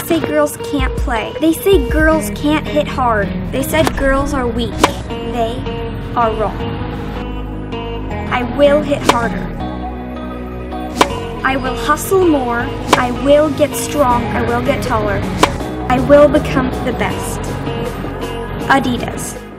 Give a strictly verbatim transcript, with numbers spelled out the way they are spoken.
say girls can't play. They say girls can't hit hard. They said girls are weak. They are wrong. I will hit harder. I will hustle more. I will get strong. I will get taller. I will become the best. Adidas.